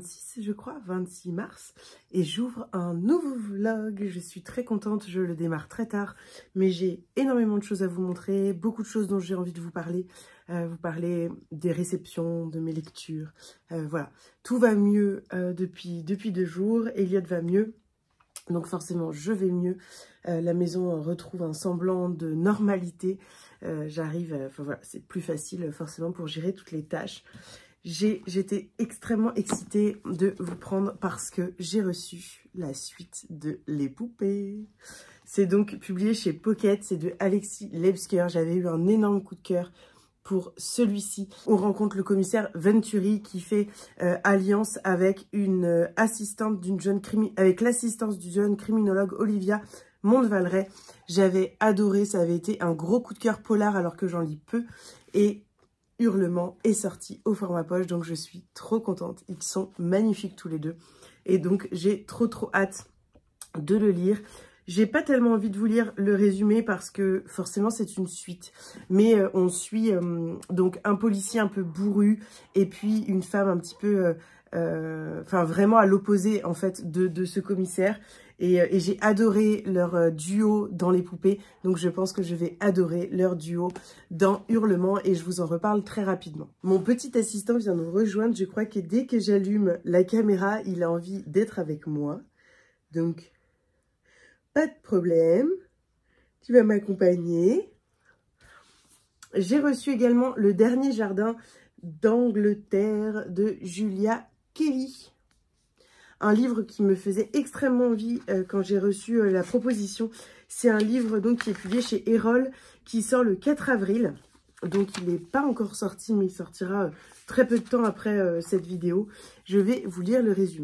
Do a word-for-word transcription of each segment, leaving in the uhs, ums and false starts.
vingt-six, je crois, vingt-six mars, et j'ouvre un nouveau vlog. Je suis très contente, je le démarre très tard, mais j'ai énormément de choses à vous montrer, beaucoup de choses dont j'ai envie de vous parler, euh, vous parler des réceptions, de mes lectures, euh, voilà. Tout va mieux euh, depuis, depuis deux jours, Elliot va mieux, donc forcément je vais mieux, euh, la maison retrouve un semblant de normalité, euh, j'arrive, enfin voilà, c'est plus facile forcément pour gérer toutes les tâches. J'étais extrêmement excitée de vous prendre parce que j'ai reçu la suite de Les Poupées. C'est donc publié chez Pocket, c'est de Alexis Lebsker. J'avais eu un énorme coup de cœur pour celui-ci. On rencontre le commissaire Venturi qui fait euh, alliance avec une euh, assistante d'une jeune crimi avec l'assistance du jeune criminologue Olivia Montevaleret. J'avais adoré, ça avait été un gros coup de cœur polar alors que j'en lis peu. Et Hurlement est sorti au format poche, donc je suis trop contente. Ils sont magnifiques tous les deux. Et donc j'ai trop trop hâte de le lire. J'ai pas tellement envie de vous lire le résumé parce que forcément c'est une suite. Mais euh, on suit euh, donc un policier un peu bourru et puis une femme un petit peu... Euh, euh, enfin vraiment à l'opposé en fait de, de ce commissaire. Et, et j'ai adoré leur euh, duo dans Les Poupées. Donc je pense que je vais adorer leur duo dans Hurlement et je vous en reparle très rapidement. Mon petit assistant vient nous rejoindre. Je crois que dès que j'allume la caméra, il a envie d'être avec moi. Donc, pas de problème. Tu vas m'accompagner. J'ai reçu également Le Dernier Jardin d'Angleterre de Julia Kelly. Un livre qui me faisait extrêmement envie euh, quand j'ai reçu euh, la proposition. C'est un livre donc qui est publié chez Erol, qui sort le quatre avril. Donc il n'est pas encore sorti, mais il sortira euh, très peu de temps après euh, cette vidéo. Je vais vous lire le résumé.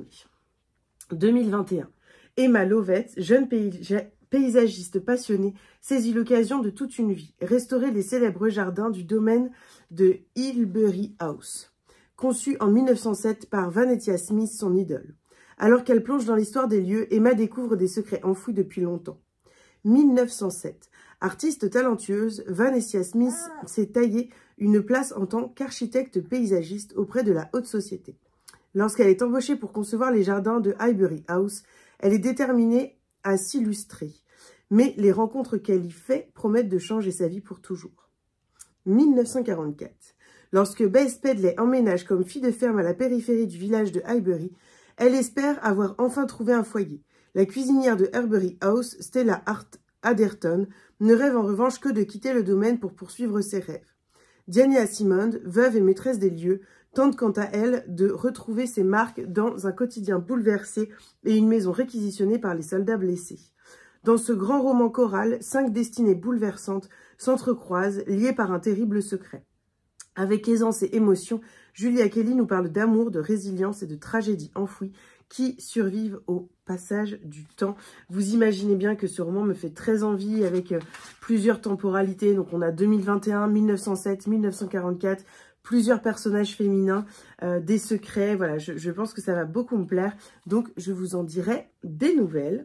deux mille vingt et un. Emma Lovett, jeune paysagiste passionnée, saisit l'occasion de toute une vie. Restaurer les célèbres jardins du domaine de Hilbery House. Conçu en mille neuf cent sept par Vanetia Smith, son idole. Alors qu'elle plonge dans l'histoire des lieux, Emma découvre des secrets enfouis depuis longtemps. mille neuf cent sept. Artiste talentueuse, Vanetia Smith s'est taillée une place en tant qu'architecte paysagiste auprès de la haute société. Lorsqu'elle est embauchée pour concevoir les jardins de Highbury House, elle est déterminée à s'illustrer. Mais les rencontres qu'elle y fait promettent de changer sa vie pour toujours. mille neuf cent quarante-quatre. Lorsque Bess Pedley emménage comme fille de ferme à la périphérie du village de Highbury, elle espère avoir enfin trouvé un foyer. La cuisinière de Highbury House, Stella Hart Adderton, ne rêve en revanche que de quitter le domaine pour poursuivre ses rêves. Diana Simond, veuve et maîtresse des lieux, tente quant à elle de retrouver ses marques dans un quotidien bouleversé et une maison réquisitionnée par les soldats blessés. Dans ce grand roman choral, cinq destinées bouleversantes s'entrecroisent, liées par un terrible secret. Avec aisance et émotion, Julia Kelly nous parle d'amour, de résilience et de tragédies enfouies qui survivent au passage du temps. Vous imaginez bien que ce roman me fait très envie avec euh, plusieurs temporalités. Donc on a deux mille vingt et un, mille neuf cent sept, mille neuf cent quarante-quatre, plusieurs personnages féminins, euh, des secrets. Voilà, je, je pense que ça va beaucoup me plaire. Donc je vous en dirai des nouvelles.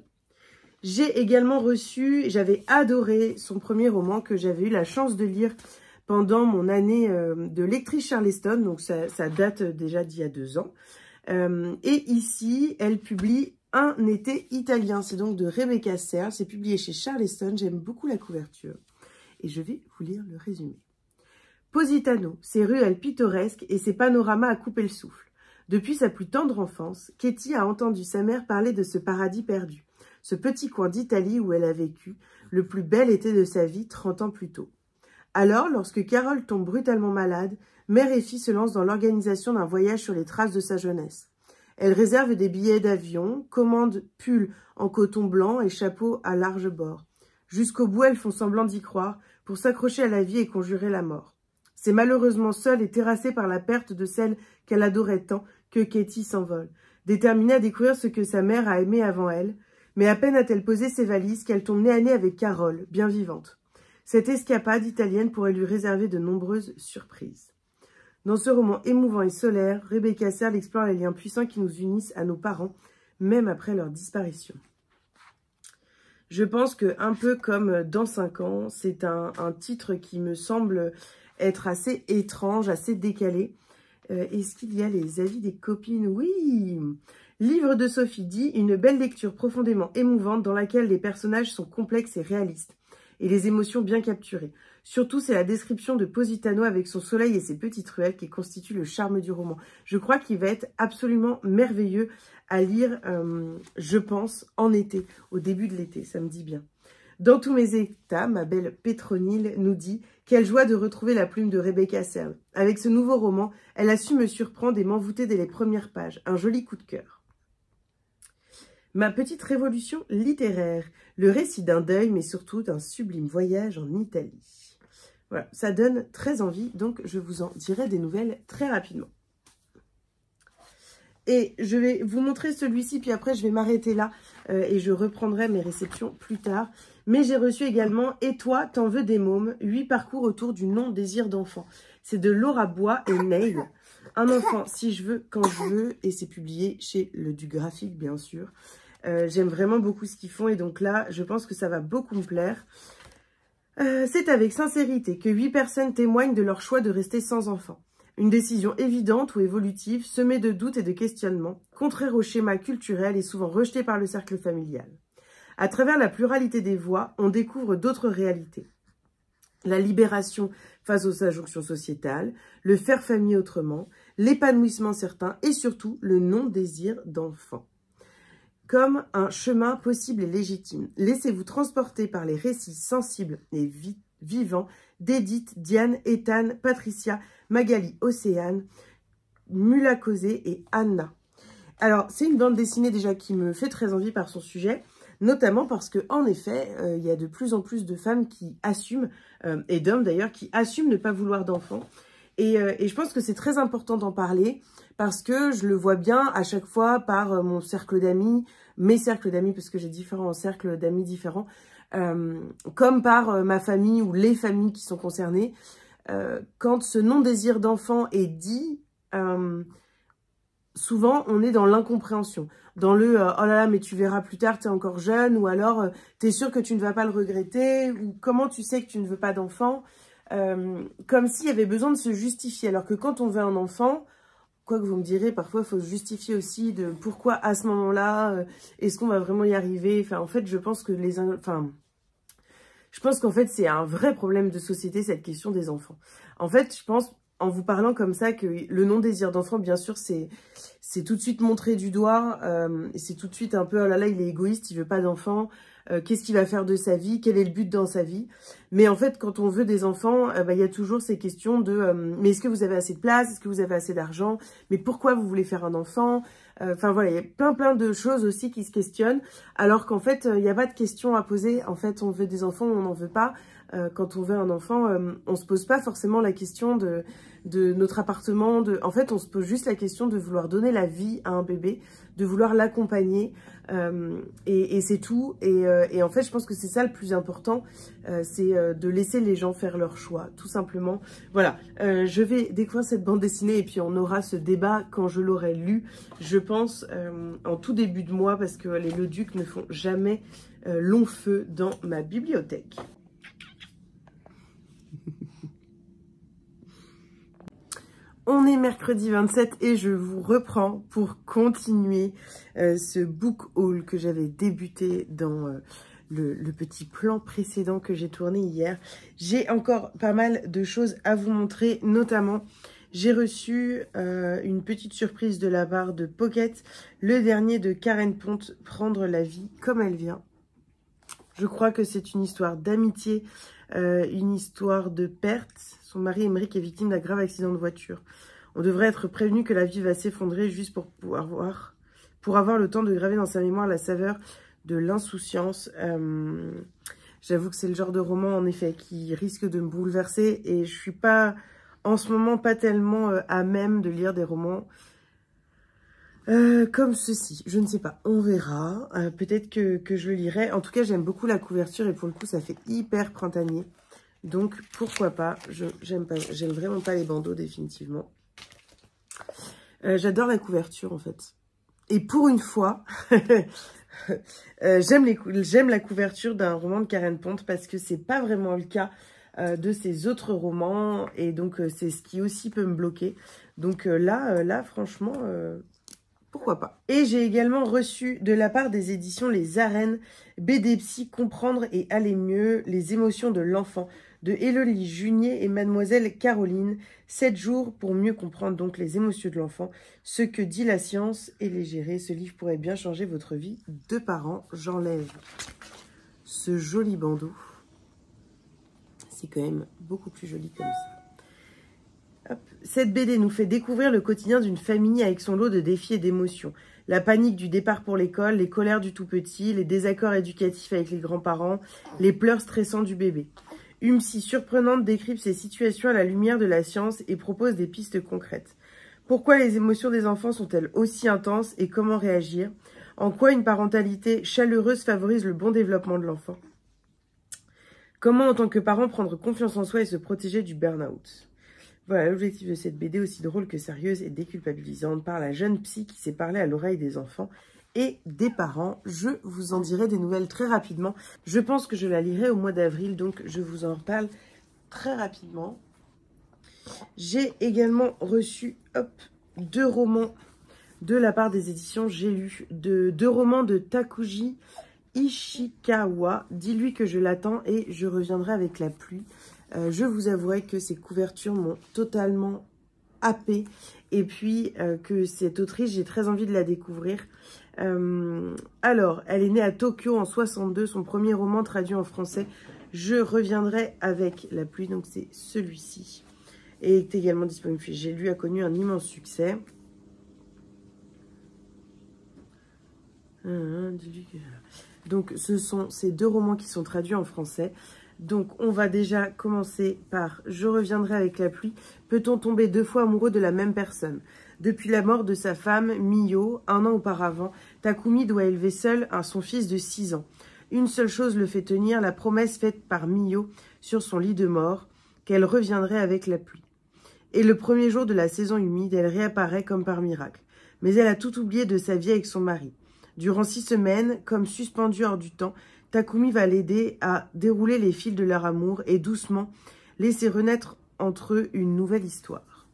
J'ai également reçu, j'avais adoré son premier roman que j'avais eu la chance de lire pendant mon année euh, de lectrice Charleston, donc ça, ça date déjà d'il y a deux ans. Euh, et ici, elle publie Un été italien, c'est donc de Rebecca Serle, c'est publié chez Charleston, j'aime beaucoup la couverture. Et je vais vous lire le résumé. Positano, ses ruelles pittoresques et ses panoramas à couper le souffle. Depuis sa plus tendre enfance, Katie a entendu sa mère parler de ce paradis perdu, ce petit coin d'Italie où elle a vécu le plus bel été de sa vie trente ans plus tôt. Alors, lorsque Carole tombe brutalement malade, mère et fille se lancent dans l'organisation d'un voyage sur les traces de sa jeunesse. Elle réserve des billets d'avion, commande pulls en coton blanc et chapeaux à large bord. Jusqu'au bout, elles font semblant d'y croire pour s'accrocher à la vie et conjurer la mort. C'est malheureusement seule et terrassée par la perte de celle qu'elle adorait tant que Katie s'envole, déterminée à découvrir ce que sa mère a aimé avant elle, mais à peine a-t-elle posé ses valises qu'elle tombe nez à nez avec Carole, bien vivante. Cette escapade italienne pourrait lui réserver de nombreuses surprises. Dans ce roman émouvant et solaire, Rebecca Serle explore les liens puissants qui nous unissent à nos parents, même après leur disparition. Je pense que, un peu comme Dans cinq ans, c'est un, un titre qui me semble être assez étrange, assez décalé. Euh, Est-ce qu'il y a les avis des copines? Oui. Livre de Sophie dit « Une belle lecture profondément émouvante dans laquelle les personnages sont complexes et réalistes et les émotions bien capturées. Surtout, c'est la description de Positano avec son soleil et ses petites ruelles qui constitue le charme du roman. Je crois qu'il va être absolument merveilleux à lire, euh, je pense, en été, au début de l'été, ça me dit bien. Dans tous mes états, ma belle Pétronille nous dit « Quelle joie de retrouver la plume de Rebecca Serle. Avec ce nouveau roman, elle a su me surprendre et m'envoûter dès les premières pages. Un joli coup de cœur. » Ma petite révolution littéraire, le récit d'un deuil, mais surtout d'un sublime voyage en Italie. Voilà, ça donne très envie, donc je vous en dirai des nouvelles très rapidement. Et je vais vous montrer celui-ci, puis après je vais m'arrêter là euh, et je reprendrai mes réceptions plus tard. Mais j'ai reçu également « Et toi, t'en veux des mômes ?» huit parcours autour du non-désir d'enfant. C'est de Laura Bois et Neil. Un enfant, si je veux, quand je veux, et c'est publié chez le Du Graphique, bien sûr. Euh, J'aime vraiment beaucoup ce qu'ils font et donc là, je pense que ça va beaucoup me plaire. Euh, c'est avec sincérité que huit personnes témoignent de leur choix de rester sans enfant. Une décision évidente ou évolutive, semée de doutes et de questionnements, contraire au schéma culturel et souvent rejetée par le cercle familial. À travers la pluralité des voix, on découvre d'autres réalités. La libération face aux injonctions sociétales, le faire famille autrement, l'épanouissement certain et surtout le non-désir d'enfant. Comme un chemin possible et légitime. Laissez-vous transporter par les récits sensibles et vi vivants d'Edith, Diane, Ethan, Patricia, Magali, Océane, Mula Cosé et Anna. Alors, c'est une bande dessinée déjà qui me fait très envie par son sujet, notamment parce que en effet, euh, il y a de plus en plus de femmes qui assument, euh, et d'hommes d'ailleurs, qui assument ne pas vouloir d'enfants. Et, euh, et je pense que c'est très important d'en parler parce que je le vois bien à chaque fois par euh, mon cercle d'amis, mes cercles d'amis, parce que j'ai différents cercles d'amis différents, euh, comme par euh, ma famille ou les familles qui sont concernées. Euh, quand ce non-désir d'enfant est dit, euh, souvent on est dans l'incompréhension, dans le euh, « oh là là, mais tu verras plus tard, t'es encore jeune » ou alors euh, « t'es sûr que tu ne vas pas le regretter » ou « comment tu sais que tu ne veux pas d'enfant » euh, comme s'il y avait besoin de se justifier, alors que quand on veut un enfant, quoi que vous me direz, parfois il faut se justifier aussi de pourquoi à ce moment-là, euh, est-ce qu'on va vraiment y arriver. Enfin, en fait, je pense que les... Enfin, je pense qu'en fait, c'est un vrai problème de société, cette question des enfants. En fait, je pense, en vous parlant comme ça, que le non-désir d'enfant, bien sûr, c'est c'est tout de suite montré du doigt, euh, c'est tout de suite un peu, oh là là, il est égoïste, il veut pas d'enfant, euh, qu'est-ce qu'il va faire de sa vie, quel est le but dans sa vie. Mais en fait, quand on veut des enfants, euh, bah, il y a toujours ces questions de, euh, mais est-ce que vous avez assez de place, est-ce que vous avez assez d'argent, mais pourquoi vous voulez faire un enfant? Enfin euh, voilà, il y a plein plein de choses aussi qui se questionnent, alors qu'en fait, il euh, n'y a pas de questions à poser. En fait, on veut des enfants ou on n'en veut pas. Euh, quand on veut un enfant, euh, on se pose pas forcément la question de, de notre appartement. De... En fait, on se pose juste la question de vouloir donner la vie à un bébé, de vouloir l'accompagner, euh, et, et c'est tout. Et, euh, et en fait, je pense que c'est ça le plus important, euh, c'est euh, de laisser les gens faire leur choix, tout simplement. Voilà, euh, je vais découvrir cette bande dessinée et puis on aura ce débat quand je l'aurai lu, je pense, euh, en tout début de mois, parce que les Leduc ne font jamais euh, long feu dans ma bibliothèque. On est mercredi vingt-sept et je vous reprends pour continuer euh, ce book haul que j'avais débuté dans euh, le, le petit plan précédent que j'ai tourné hier. J'ai encore pas mal de choses à vous montrer, notamment j'ai reçu euh, une petite surprise de la part de Pocket, le dernier de Karen Ponte, Prendre la vie comme elle vient. Je crois que c'est une histoire d'amitié, euh, une histoire de perte. Son mari Émeric est victime d'un grave accident de voiture. On devrait être prévenu que la vie va s'effondrer juste pour pouvoir voir, pour avoir le temps de graver dans sa mémoire la saveur de l'insouciance. Euh, J'avoue que c'est le genre de roman, en effet, qui risque de me bouleverser. Et je suis pas, en ce moment, pas tellement euh, à même de lire des romans Euh, comme ceci, je ne sais pas, on verra, euh, peut-être que, que je le lirai. En tout cas, j'aime beaucoup la couverture et pour le coup, ça fait hyper printanier. Donc, pourquoi pas, j'aime pas, j'aime vraiment pas les bandeaux, définitivement. Euh, J'adore la couverture, en fait. Et pour une fois, euh, j'aime la couverture d'un roman de Karen Ponte parce que c'est pas vraiment le cas euh, de ses autres romans. Et donc, euh, c'est ce qui aussi peut me bloquer. Donc euh, là, euh, là, franchement, euh, pourquoi pas. Et j'ai également reçu de la part des éditions Les Arènes, B D Psy, Comprendre et aller mieux, les émotions de l'enfant, de Héloïse Junier et Mademoiselle Caroline. sept jours pour mieux comprendre donc les émotions de l'enfant, ce que dit la science et les gérer. Ce livre pourrait bien changer votre vie de parents. J'enlève ce joli bandeau. C'est quand même beaucoup plus joli comme ça. Hop. Cette B D nous fait découvrir le quotidien d'une famille avec son lot de défis et d'émotions. La panique du départ pour l'école, les colères du tout petit, les désaccords éducatifs avec les grands-parents, les pleurs stressants du bébé. Une psy surprenante décrypte ces situations à la lumière de la science et propose des pistes concrètes. Pourquoi les émotions des enfants sont-elles aussi intenses et comment réagir? En quoi une parentalité chaleureuse favorise le bon développement de l'enfant? Comment, en tant que parent, prendre confiance en soi et se protéger du burn-out? Voilà, l'objectif de cette B D, aussi drôle que sérieuse et déculpabilisante, par la jeune psy qui s'est parlé à l'oreille des enfants et des parents. Je vous en dirai des nouvelles très rapidement. Je pense que je la lirai au mois d'avril, donc je vous en reparle très rapidement. J'ai également reçu hop, deux romans de la part des éditions J'ai lu, de, deux romans de Takuji Ishikawa. Dis-lui que je l'attends et je reviendrai avec la pluie. Euh, je vous avouerai que ces couvertures m'ont totalement happée et puis euh, que cette autrice, j'ai très envie de la découvrir. Euh, alors, elle est née à Tokyo en soixante-deux, son premier roman traduit en français. Je reviendrai avec la pluie, donc c'est celui-ci. Et est également disponible. J'ai lu, a connu un immense succès. Donc, ce sont ces deux romans qui sont traduits en français. Donc, on va déjà commencer par « Je reviendrai avec la pluie ». Peut-on tomber deux fois amoureux de la même personne? Depuis la mort de sa femme, Miyo, un an auparavant, Takumi doit élever seul un, son fils de six ans. Une seule chose le fait tenir, la promesse faite par Miyo sur son lit de mort, qu'elle reviendrait avec la pluie. Et le premier jour de la saison humide, elle réapparaît comme par miracle. Mais elle a tout oublié de sa vie avec son mari. Durant six semaines, comme suspendue hors du temps, Takumi va l'aider à dérouler les fils de leur amour et doucement laisser renaître entre eux une nouvelle histoire.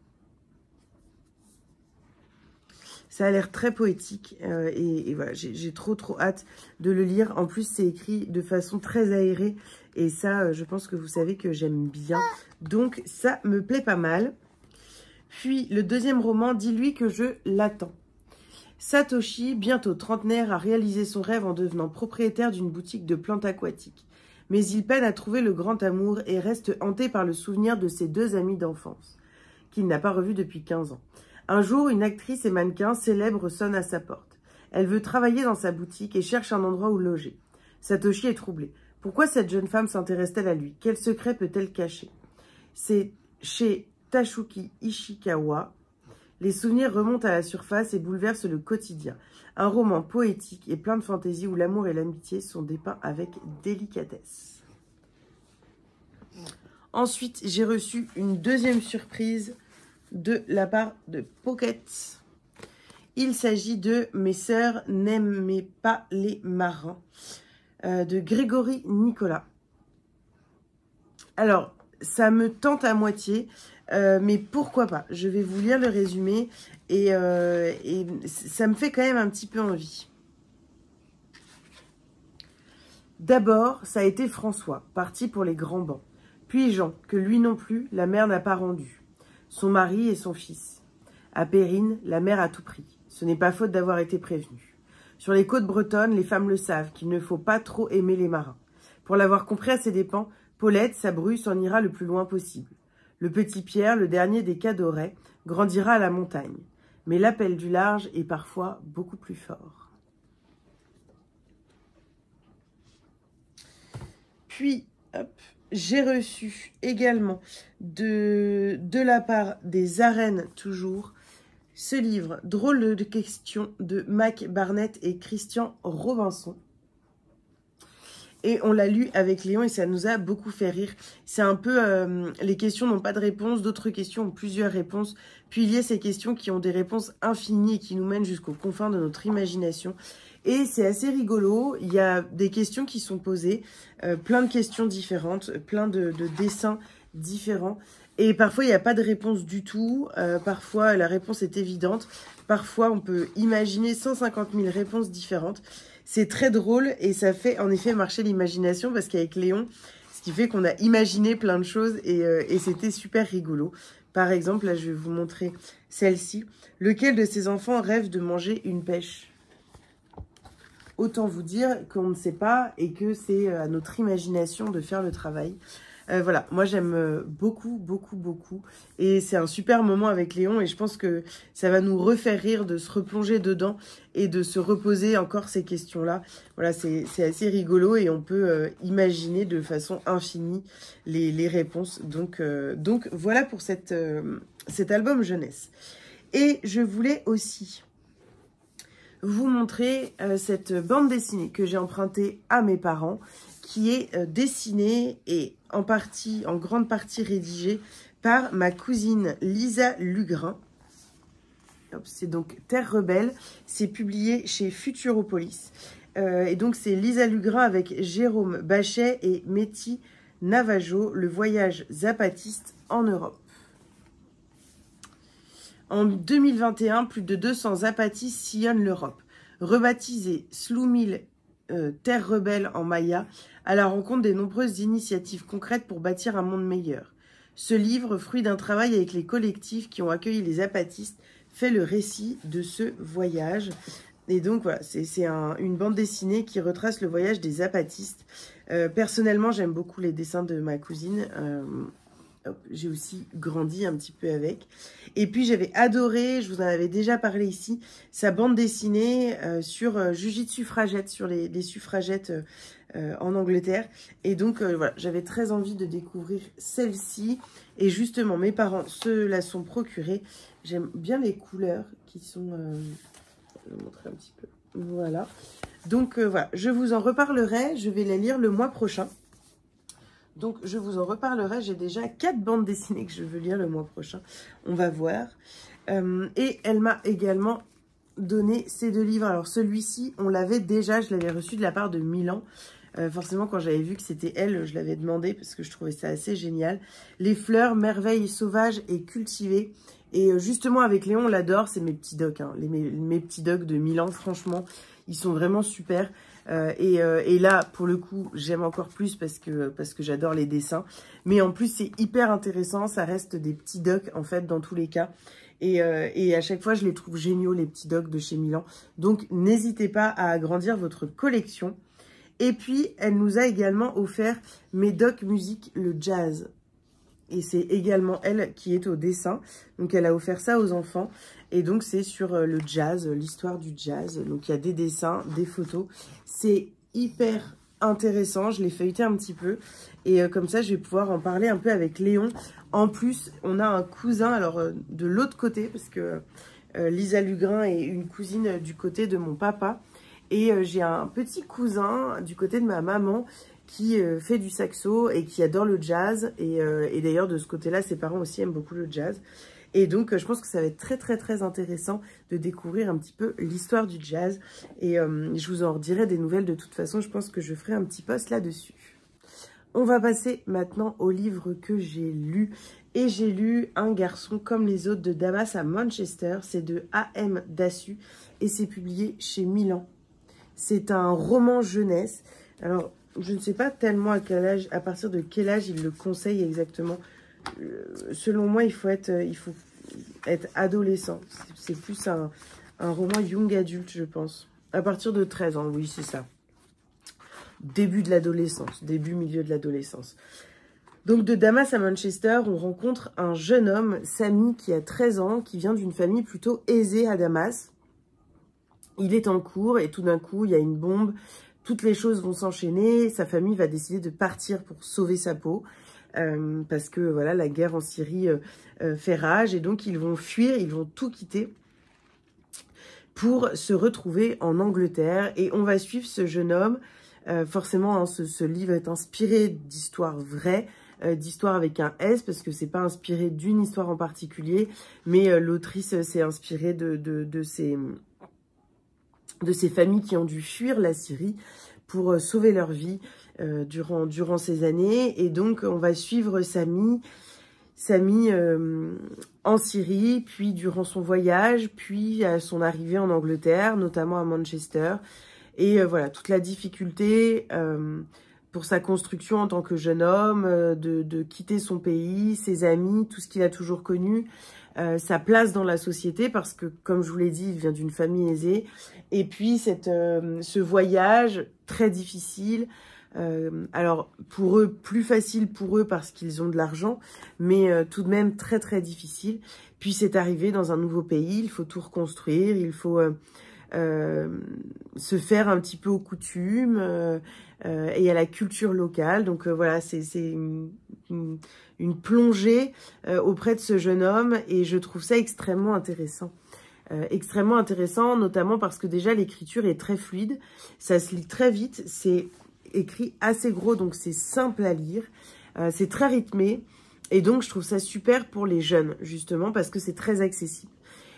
Ça a l'air très poétique euh, et, et voilà, j'ai trop trop hâte de le lire. En plus, c'est écrit de façon très aérée et ça, euh, je pense que vous savez que j'aime bien. Donc, ça me plaît pas mal. Puis, le deuxième roman, Dis-lui que je l'attends. Satoshi, bientôt trentenaire, a réalisé son rêve en devenant propriétaire d'une boutique de plantes aquatiques. Mais il peine à trouver le grand amour et reste hanté par le souvenir de ses deux amis d'enfance, qu'il n'a pas revus depuis quinze ans. Un jour, une actrice et mannequin célèbre sonne à sa porte. Elle veut travailler dans sa boutique et cherche un endroit où loger. Satoshi est troublé. Pourquoi cette jeune femme s'intéresse-t-elle à lui? Quel secret peut-elle cacher? C'est chez Tashuki Ishikawa. Les souvenirs remontent à la surface et bouleversent le quotidien. Un roman poétique et plein de fantaisie où l'amour et l'amitié sont dépeints avec délicatesse. Ensuite, j'ai reçu une deuxième surprise de la part de Pocket. Il s'agit de « Mes sœurs n'aimaient pas les marins euh, » de Grégory Nicolas. Alors, ça me tente à moitié. Euh, mais pourquoi pas? Je vais vous lire le résumé et, euh, et ça me fait quand même un petit peu envie. D'abord, ça a été François, parti pour les grands bancs. Puis Jean, que lui non plus, la mère n'a pas rendu. Son mari et son fils. À Périne, la mère a tout pris. Ce n'est pas faute d'avoir été prévenue. Sur les côtes bretonnes, les femmes le savent qu'il ne faut pas trop aimer les marins. Pour l'avoir compris à ses dépens, Paulette, sa bru, s'en ira le plus loin possible. Le petit Pierre, le dernier des Cadorets, grandira à la montagne. Mais l'appel du large est parfois beaucoup plus fort. Puis, hop, j'ai reçu également de, de la part des Arènes toujours ce livre, Drôle de questions de Mac Barnett et Christian Robinson. Et on l'a lu avec Léon et ça nous a beaucoup fait rire. C'est un peu, euh, les questions n'ont pas de réponse, d'autres questions ont plusieurs réponses. Puis il y a ces questions qui ont des réponses infinies et qui nous mènent jusqu'aux confins de notre imagination. Et c'est assez rigolo, il y a des questions qui sont posées, euh, plein de questions différentes, plein de, de dessins différents. Et parfois, il n'y a pas de réponse du tout, euh, parfois la réponse est évidente, parfois on peut imaginer cent cinquante mille réponses différentes. C'est très drôle et ça fait en effet marcher l'imagination parce qu'avec Léon, ce qui fait qu'on a imaginé plein de choses et, euh, et c'était super rigolo. Par exemple, là je vais vous montrer celle-ci. Lequel de ces enfants rêve de manger une pêche ? Autant vous dire qu'on ne sait pas et que c'est à notre imagination de faire le travail. Euh, voilà, moi j'aime beaucoup, beaucoup, beaucoup. Et c'est un super moment avec Léon et je pense que ça va nous refaire rire de se replonger dedans et de se reposer encore ces questions-là. Voilà, c'est assez rigolo et on peut euh, imaginer de façon infinie les, les réponses. Donc, euh, donc voilà pour cette, euh, cet album jeunesse. Et je voulais aussi vous montrer euh, cette bande dessinée que j'ai empruntée à mes parents, qui est euh, dessinée et en partie, en grande partie rédigée par ma cousine Lisa Lugrin. C'est donc Terre Rebelle, c'est publié chez Futuropolis. Euh, et donc c'est Lisa Lugrin avec Jérôme Bachet et Métis Navajo, le voyage zapatiste en Europe. En deux mille vingt et un, plus de deux cents zapatistes sillonnent l'Europe. Rebaptisés Sloumil euh, Terre Rebelle en maya, à la rencontre des nombreuses initiatives concrètes pour bâtir un monde meilleur. Ce livre, fruit d'un travail avec les collectifs qui ont accueilli les zapatistes, fait le récit de ce voyage. Et donc voilà, c'est un, une bande dessinée qui retrace le voyage des zapatistes. Euh, personnellement, j'aime beaucoup les dessins de ma cousine. Euh, J'ai aussi grandi un petit peu avec. Et puis, j'avais adoré, je vous en avais déjà parlé ici, sa bande dessinée euh, sur euh, Jujitsu suffragette, sur les, les suffragettes euh, en Angleterre. Et donc, euh, voilà, j'avais très envie de découvrir celle-ci. Et justement, mes parents se la sont procurées. J'aime bien les couleurs qui sont... Euh, je vais vous montrer un petit peu. Voilà. Donc, euh, voilà, je vous en reparlerai. Je vais la lire le mois prochain. Donc, je vous en reparlerai. J'ai déjà quatre bandes dessinées que je veux lire le mois prochain. On va voir. Euh, et elle m'a également donné ces deux livres. Alors, celui-ci, on l'avait déjà. Je l'avais reçu de la part de Milan. Euh, forcément, quand j'avais vu que c'était elle, je l'avais demandé parce que je trouvais ça assez génial. Les fleurs, merveilles sauvages et cultivées. Et euh, justement, avec Léon, on l'adore. C'est mes petits docs. Hein. Les, mes, mes petits docs de Milan, franchement, ils sont vraiment super. Euh, et, euh, et là, pour le coup, j'aime encore plus parce que, parce que j'adore les dessins. Mais en plus, c'est hyper intéressant. Ça reste des petits docs, en fait, dans tous les cas. Et, euh, et à chaque fois, je les trouve géniaux, les petits docs de chez Milan. Donc, n'hésitez pas à agrandir votre collection. Et puis, elle nous a également offert mes docs musique, le jazz. Et c'est également elle qui est au dessin. Donc, elle a offert ça aux enfants. Et donc, c'est sur le jazz, l'histoire du jazz. Donc, il y a des dessins, des photos. C'est hyper intéressant. Je l'ai feuilleté un petit peu. Et euh, comme ça, je vais pouvoir en parler un peu avec Léon. En plus, on a un cousin, alors euh, de l'autre côté, parce que euh, Lisa Lugrin est une cousine euh, du côté de mon papa. Et euh, j'ai un petit cousin du côté de ma maman qui euh, fait du saxo et qui adore le jazz. Et, euh, et d'ailleurs, de ce côté-là, ses parents aussi aiment beaucoup le jazz. Et donc, euh, je pense que ça va être très, très, très intéressant de découvrir un petit peu l'histoire du jazz. Et euh, je vous en redirai des nouvelles de toute façon. Je pense que je ferai un petit post là-dessus. On va passer maintenant au livre que j'ai lu. Et j'ai lu Un garçon comme les autres de Damas à Manchester. C'est de A M Dassu et c'est publié chez Milan. C'est un roman jeunesse. Alors, je ne sais pas tellement à quel âge, à partir de quel âge il le conseille exactement. Euh, selon moi, il faut être, il faut être adolescent. C'est plus un, un roman young adulte, je pense. À partir de treize ans, oui, c'est ça. Début de l'adolescence, début, milieu de l'adolescence. Donc, de Damas à Manchester, on rencontre un jeune homme, Samy, qui a treize ans, qui vient d'une famille plutôt aisée à Damas. Il est en cours et tout d'un coup, il y a une bombe. Toutes les choses vont s'enchaîner. Sa famille va décider de partir pour sauver sa peau. Euh, parce que voilà, la guerre en Syrie euh, euh, fait rage. Et donc, ils vont fuir, ils vont tout quitter pour se retrouver en Angleterre. Et on va suivre ce jeune homme Euh, forcément, hein, ce, ce livre est inspiré d'histoires vraies, euh, d'histoires avec un S, parce que c'est pas inspiré d'une histoire en particulier, mais euh, l'autrice s'est inspirée de, de, de, ces, de ces familles qui ont dû fuir la Syrie pour euh, sauver leur vie euh, durant, durant ces années. Et donc, on va suivre Samy, Samy euh, en Syrie, puis durant son voyage, puis à son arrivée en Angleterre, notamment à Manchester. Et euh, voilà, toute la difficulté euh, pour sa construction en tant que jeune homme, euh, de, de quitter son pays, ses amis, tout ce qu'il a toujours connu, euh, sa place dans la société, parce que, comme je vous l'ai dit, il vient d'une famille aisée. Et puis, cette, euh, ce voyage très difficile, euh, alors pour eux, plus facile pour eux parce qu'ils ont de l'argent, mais euh, tout de même très très difficile. Puis c'est arrivé dans un nouveau pays, il faut tout reconstruire, il faut... Euh, Euh, se faire un petit peu aux coutumes euh, euh, et à la culture locale. Donc euh, voilà, c'est une, une, une plongée euh, auprès de ce jeune homme et je trouve ça extrêmement intéressant. Euh, extrêmement intéressant, notamment parce que déjà l'écriture est très fluide, ça se lit très vite, c'est écrit assez gros, donc c'est simple à lire, euh, c'est très rythmé et donc je trouve ça super pour les jeunes, justement, parce que c'est très accessible.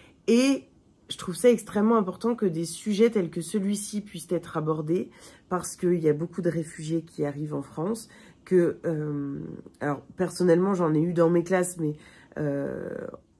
Et je trouve ça extrêmement important que des sujets tels que celui-ci puissent être abordés parce qu'il y a beaucoup de réfugiés qui arrivent en France. Que, euh, alors, personnellement, j'en ai eu dans mes classes, mais euh,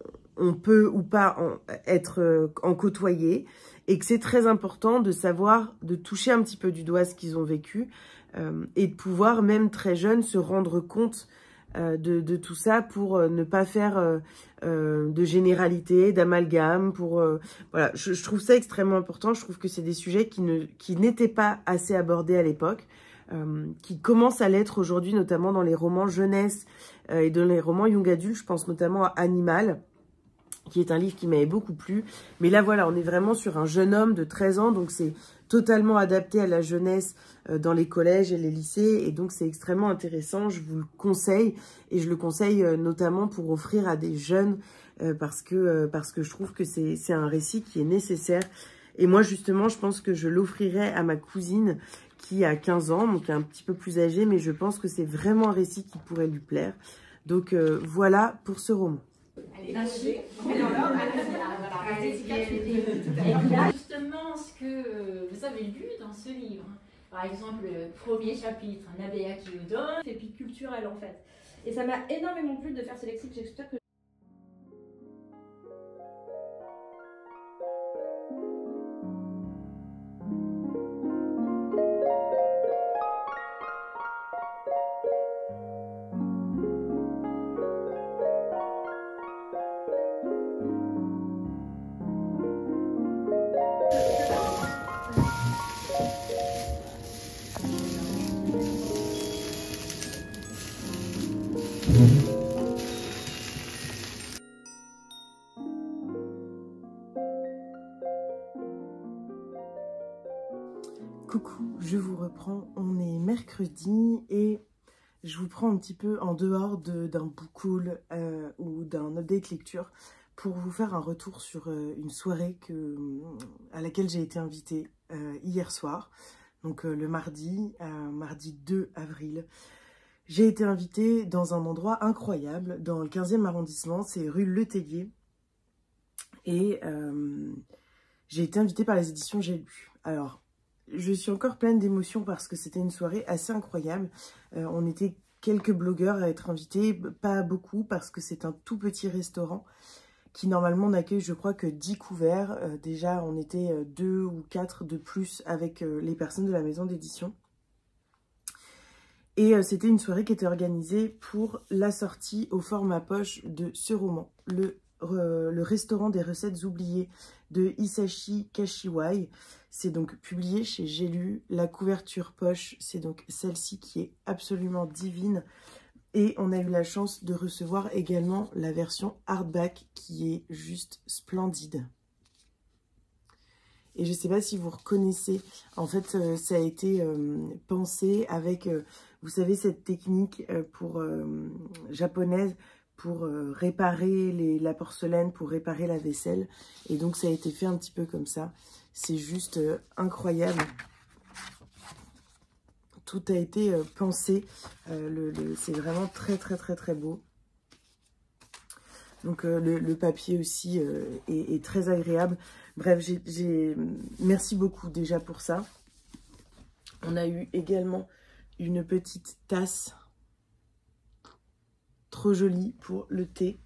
on peut ou pas en, être euh, en côtoyer. Et que c'est très important de savoir, de toucher un petit peu du doigt ce qu'ils ont vécu euh, et de pouvoir, même très jeune, se rendre compte De, de tout ça pour euh, ne pas faire euh, euh, de généralité, d'amalgame. Pour euh, voilà, je, je trouve ça extrêmement important. Je trouve que c'est des sujets qui ne qui n'étaient pas assez abordés à l'époque, euh, qui commencent à l'être aujourd'hui, notamment dans les romans jeunesse euh, et dans les romans young adultes. Je pense notamment à Animal, qui est un livre qui m'avait beaucoup plu. Mais là, voilà, on est vraiment sur un jeune homme de treize ans, donc c'est totalement adapté à la jeunesse euh, dans les collèges et les lycées, et donc c'est extrêmement intéressant, je vous le conseille, et je le conseille euh, notamment pour offrir à des jeunes, euh, parce, que, euh, parce que je trouve que c'est un récit qui est nécessaire. Et moi, justement, je pense que je l'offrirai à ma cousine, qui a quinze ans, donc un petit peu plus âgée, mais je pense que c'est vraiment un récit qui pourrait lui plaire. Donc euh, voilà pour ce roman. Et là, justement, ce que vous avez lu dans ce livre, par exemple, le premier chapitre, Nabéa Kyodon, et puis culturel en fait. Et ça m'a énormément plu de faire ce lexique, j'espère que Coucou, je vous reprends, on est mercredi et je vous prends un petit peu en dehors d'un book haul euh, ou d'un update lecture pour vous faire un retour sur euh, une soirée que, à laquelle j'ai été invitée euh, hier soir, donc euh, le mardi, euh, mardi deux avril. J'ai été invitée dans un endroit incroyable, dans le quinzième arrondissement, c'est rue Le Tellier, et euh, j'ai été invitée par les éditions J'ai lu. Alors, je suis encore pleine d'émotions parce que c'était une soirée assez incroyable. Euh, on était quelques blogueurs à être invités, pas beaucoup parce que c'est un tout petit restaurant qui normalement n'accueille, je crois, que dix couverts. Euh, déjà, on était euh, deux ou quatre de plus avec euh, les personnes de la maison d'édition. Et euh, c'était une soirée qui était organisée pour la sortie au format poche de ce roman, le, euh, le restaurant des recettes oubliées de Hisashi Kashiwai. C'est donc publié chez J'ai lu. La couverture poche, c'est donc celle-ci qui est absolument divine. Et on a eu la chance de recevoir également la version hardback qui est juste splendide. Et je ne sais pas si vous reconnaissez, en fait, euh, ça a été euh, pensé avec, euh, vous savez, cette technique euh, pour euh, japonaise pour euh, réparer les, la porcelaine, pour réparer la vaisselle. Et donc, ça a été fait un petit peu comme ça. C'est juste euh, incroyable. tout a été euh, pensé. Euh, le, le, c'est vraiment très très très très beau. Donc euh, le, le papier aussi euh, est, est très agréable. Bref, j'ai, j'ai... merci beaucoup déjà pour ça. On a eu également une petite tasse trop jolie pour le thé.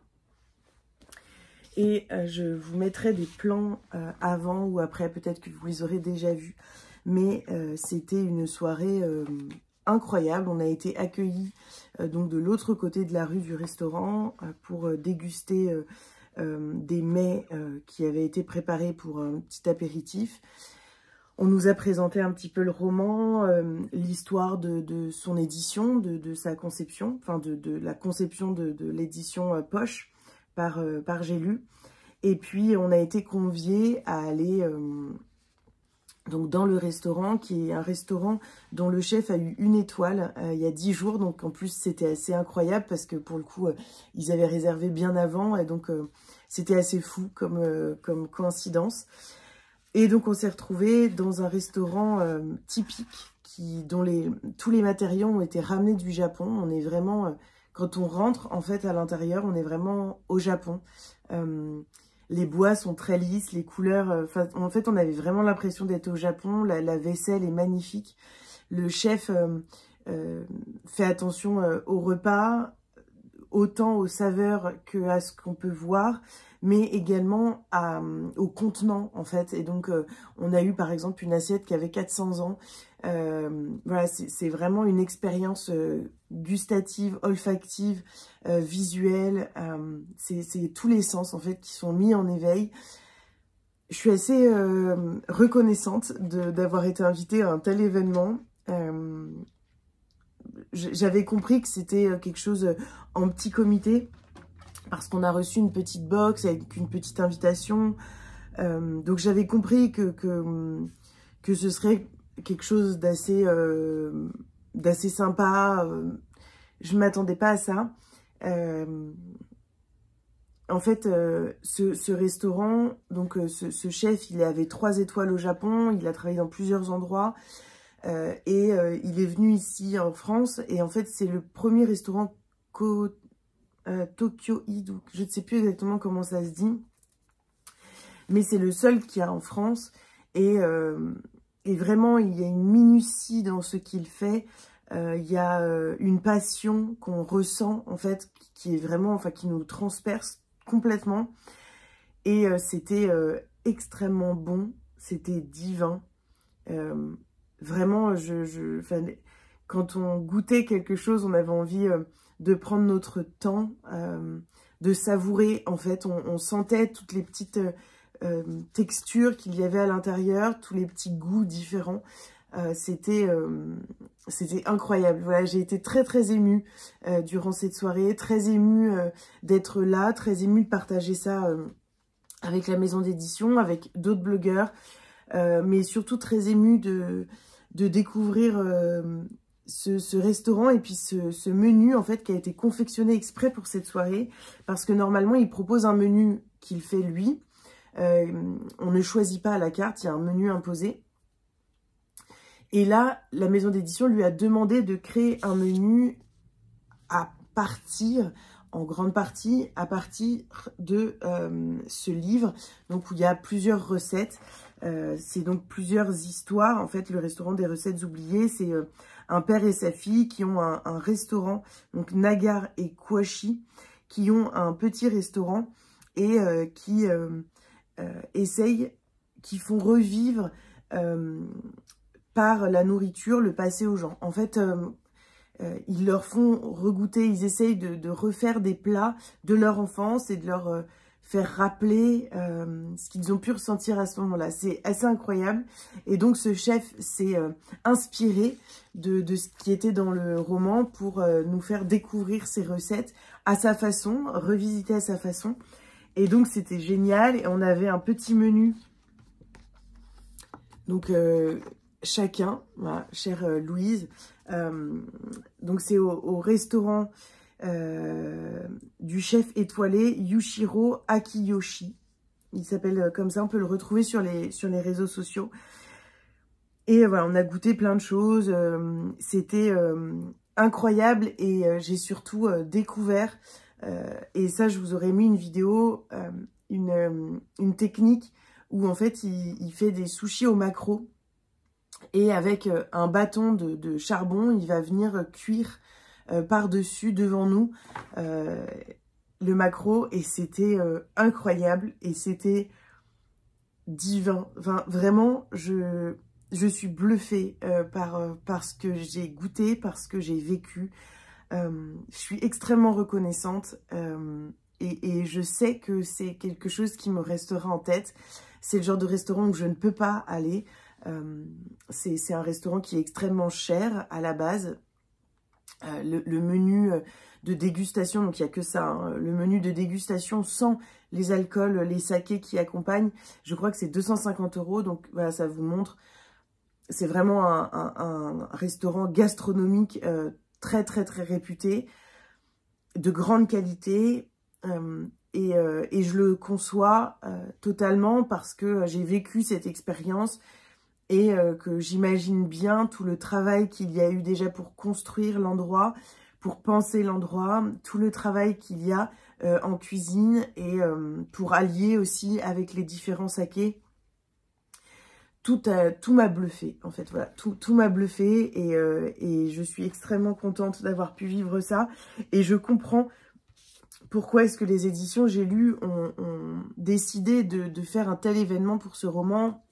Et euh, je vous mettrai des plans euh, avant ou après, peut-être que vous les aurez déjà vus. Mais euh, c'était une soirée euh, incroyable. On a été accueillis euh, donc de l'autre côté de la rue du restaurant euh, pour euh, déguster euh, euh, des mets euh, qui avaient été préparés pour un petit apéritif. On nous a présenté un petit peu le roman, euh, l'histoire de, de son édition, de, de sa conception, enfin de, de la conception de, de l'édition euh, Poche par, euh, par J'ai lu. Et puis on a été conviés à aller euh, donc dans le restaurant, qui est un restaurant dont le chef a eu une étoile euh, il y a dix jours. Donc en plus c'était assez incroyable parce que pour le coup euh, ils avaient réservé bien avant et donc euh, c'était assez fou comme, euh, comme coïncidence. Et donc on s'est retrouvés dans un restaurant euh, typique qui, dont les, tous les matériaux ont été ramenés du Japon. On est vraiment, euh, quand on rentre en fait à l'intérieur, on est vraiment au Japon. Euh, les bois sont très lisses, les couleurs, euh, en fait on avait vraiment l'impression d'être au Japon. La, la vaisselle est magnifique. Le chef euh, euh, fait attention euh, au repas, autant aux saveurs qu'à ce qu'on peut voir, mais également à, au contenant en fait. Et donc euh, on a eu par exemple une assiette qui avait quatre cents ans. Euh, voilà, c'est vraiment une expérience euh, gustative, olfactive, euh, visuelle. Euh, c'est tous les sens en fait qui sont mis en éveil. Je suis assez euh, reconnaissante d'avoir été invitée à un tel événement. Euh, J'avais compris que c'était quelque chose en petit comité, parce qu'on a reçu une petite box avec une petite invitation. Euh, donc j'avais compris que, que, que ce serait quelque chose d'assez euh, d'assez sympa. Je ne m'attendais pas à ça. Euh, en fait, euh, ce, ce restaurant, donc euh, ce, ce chef, il avait trois étoiles au Japon. Il a travaillé dans plusieurs endroits. Euh, et euh, il est venu ici en France. Et en fait, c'est le premier restaurant co Euh, Tokyo Idu, je ne sais plus exactement comment ça se dit, mais c'est le seul qu'il y a en France, et, euh, et vraiment il y a une minutie dans ce qu'il fait, euh, il y a euh, une passion qu'on ressent en fait, qui est vraiment, enfin qui nous transperce complètement, et euh, c'était euh, extrêmement bon, c'était divin, euh, vraiment, je, je, enfin, quand on goûtait quelque chose, on avait envie euh, de prendre notre temps, euh, de savourer. En fait, on, on sentait toutes les petites euh, textures qu'il y avait à l'intérieur, tous les petits goûts différents. Euh, C'était euh, c'était incroyable. Voilà, j'ai été très très émue euh, durant cette soirée, très émue euh, d'être là, très émue de partager ça euh, avec la maison d'édition, avec d'autres blogueurs, euh, mais surtout très émue de, de découvrir euh, Ce, ce restaurant et puis ce, ce menu en fait qui a été confectionné exprès pour cette soirée, parce que normalement il propose un menu qu'il fait lui, euh, on ne choisit pas à la carte, il y a un menu imposé, et là la maison d'édition lui a demandé de créer un menu à partir, en grande partie, à partir de euh, ce livre, donc où il y a plusieurs recettes. Euh, c'est donc plusieurs histoires. En fait, le restaurant des recettes oubliées, c'est euh, un père et sa fille qui ont un, un restaurant, donc Nagar et Kwashi, qui ont un petit restaurant et euh, qui euh, euh, essayent, qui font revivre euh, par la nourriture le passé aux gens. En fait, euh, euh, ils leur font regoûter, ils essayent de, de refaire des plats de leur enfance et de leur euh, faire rappeler euh, ce qu'ils ont pu ressentir à ce moment-là. C'est assez incroyable. Et donc, ce chef s'est euh, inspiré de, de ce qui était dans le roman pour euh, nous faire découvrir ses recettes à sa façon, revisiter à sa façon. Et donc, c'était génial. Et on avait un petit menu. Donc, euh, chacun, voilà, chère euh, Louise. Euh, donc, c'est au, au restaurant Euh, du chef étoilé Yushiro Akiyoshi. Il s'appelle comme ça, on peut le retrouver sur les, sur les réseaux sociaux. Et voilà, on a goûté plein de choses. Euh, C'était euh, incroyable et euh, j'ai surtout euh, découvert, euh, et ça je vous aurais mis une vidéo, euh, une, euh, une technique où en fait il, il fait des sushis au maquereau. Et avec euh, un bâton de, de charbon, il va venir cuire euh, par-dessus, devant nous, euh, le maquereau. Et c'était euh, incroyable et c'était divin. Enfin, vraiment, je, je suis bluffée euh, par, euh, par ce que j'ai goûté, par ce que j'ai vécu. Euh, je suis extrêmement reconnaissante euh, et, et je sais que c'est quelque chose qui me restera en tête. C'est le genre de restaurant où je ne peux pas aller. Euh, c'est un restaurant qui est extrêmement cher à la base. Euh, le, le menu de dégustation, donc il n'y a que ça, hein, le menu de dégustation sans les alcools, les sakés qui accompagnent, je crois que c'est deux cent cinquante euros. Donc voilà, ça vous montre, c'est vraiment un, un, un restaurant gastronomique euh, très très très réputé, de grande qualité. Euh, et, euh, et je le conçois euh, totalement parce que j'ai vécu cette expérience. Et euh, que j'imagine bien tout le travail qu'il y a eu déjà pour construire l'endroit, pour penser l'endroit, tout le travail qu'il y a euh, en cuisine et euh, pour allier aussi avec les différents sakés. Tout, a, tout m'a bluffé, en fait, voilà, tout, tout m'a bluffé et, euh, et je suis extrêmement contente d'avoir pu vivre ça. Et je comprends pourquoi est-ce que les éditions J'ai lu ont, ont décidé de, de faire un tel événement pour ce roman.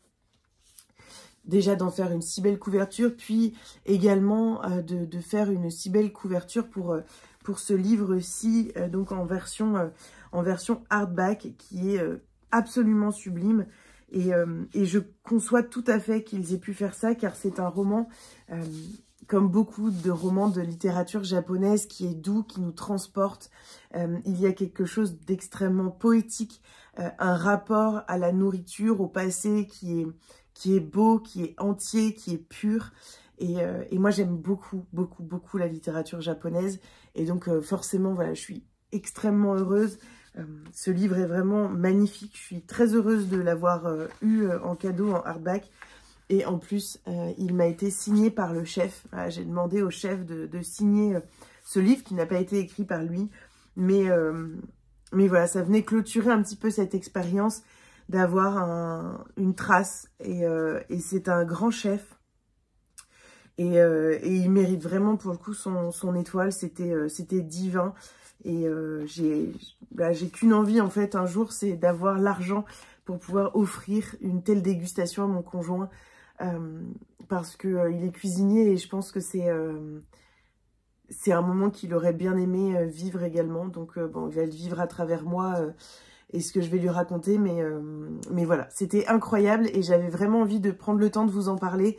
Déjà d'en faire une si belle couverture, puis également euh, de, de faire une si belle couverture pour, euh, pour ce livre-ci, euh, donc en version, euh, en version hardback, qui est euh, absolument sublime. Et, euh, et je conçois tout à fait qu'ils aient pu faire ça, car c'est un roman, euh, comme beaucoup de romans de littérature japonaise, qui est doux, qui nous transporte. Euh, il y a quelque chose d'extrêmement poétique, euh, un rapport à la nourriture, au passé qui est... qui est beau, qui est entier, qui est pur. Et, euh, et moi, j'aime beaucoup, beaucoup, beaucoup la littérature japonaise. Et donc, euh, forcément, voilà, je suis extrêmement heureuse. Euh, ce livre est vraiment magnifique. Je suis très heureuse de l'avoir euh, eu euh, en cadeau en hardback. Et en plus, euh, il m'a été signé par le chef. Voilà, j'ai demandé au chef de, de signer euh, ce livre qui n'a pas été écrit par lui. Mais, euh, mais voilà, ça venait clôturer un petit peu cette expérience d'avoir un, une trace. Et, euh, et c'est un grand chef. Et, euh, et il mérite vraiment pour le coup son, son étoile. C'était euh, c'était divin. Et euh, j'ai bah, j'ai qu'une envie en fait un jour, c'est d'avoir l'argent pour pouvoir offrir une telle dégustation à mon conjoint. Euh, parce que euh, il est cuisinier et je pense que c'est euh, c'est un moment qu'il aurait bien aimé euh, vivre également. Donc euh, bon, il va le vivre à travers moi euh, et ce que je vais lui raconter. Mais, euh, mais voilà, c'était incroyable et j'avais vraiment envie de prendre le temps de vous en parler.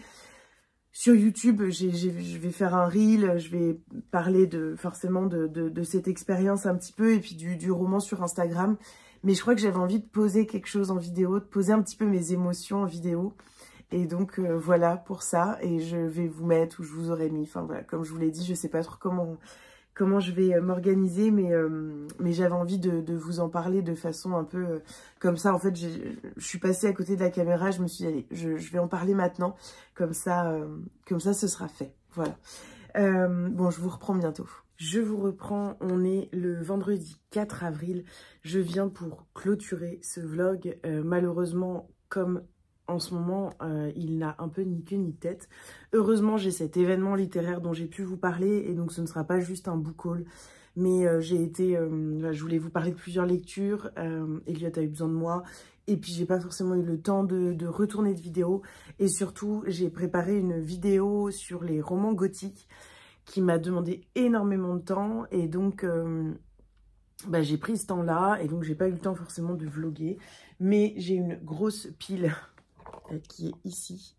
Sur YouTube, j'ai, j'ai, je vais faire un reel, je vais parler de, forcément de, de, de cette expérience un petit peu et puis du, du roman sur Instagram. Mais je crois que j'avais envie de poser quelque chose en vidéo, de poser un petit peu mes émotions en vidéo. Et donc euh, voilà pour ça. Et je vais vous mettre où je vous aurais mis. Enfin voilà, comme je vous l'ai dit, je sais pas trop comment, comment je vais m'organiser. Mais, euh, mais j'avais envie de, de vous en parler de façon un peu euh, comme ça. En fait, je suis passée à côté de la caméra. Je me suis dit, allez, je, je vais en parler maintenant. Comme ça, euh, comme ça, ce sera fait. Voilà. Euh, bon, je vous reprends bientôt. Je vous reprends, on est le vendredi quatre avril. Je viens pour clôturer ce vlog. Euh, malheureusement, comme en ce moment, euh, il n'a un peu ni queue ni tête. Heureusement, j'ai cet événement littéraire dont j'ai pu vous parler. Et donc, ce ne sera pas juste un book haul. Mais euh, j'ai été... Euh, je voulais vous parler de plusieurs lectures. Euh, Elliot a eu besoin de moi. Et puis, j'ai pas forcément eu le temps de, de retourner de vidéo. Et surtout, j'ai préparé une vidéo sur les romans gothiques qui m'a demandé énormément de temps. Et donc, euh, bah, j'ai pris ce temps-là. Et donc, j'ai pas eu le temps forcément de vlogger. Mais j'ai une grosse pile euh, qui est ici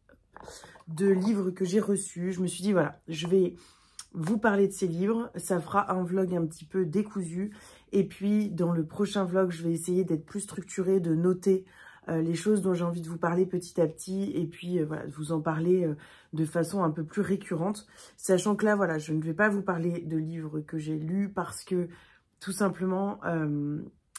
de livres que j'ai reçus. Je me suis dit, voilà, je vais vous parler de ces livres. Ça fera un vlog un petit peu décousu. Et puis, dans le prochain vlog, je vais essayer d'être plus structurée, de noter euh, les choses dont j'ai envie de vous parler petit à petit. Et puis, euh, voilà, de vous en parler euh, de façon un peu plus récurrente. Sachant que là, voilà, je ne vais pas vous parler de livres que j'ai lus parce que, tout simplement, euh,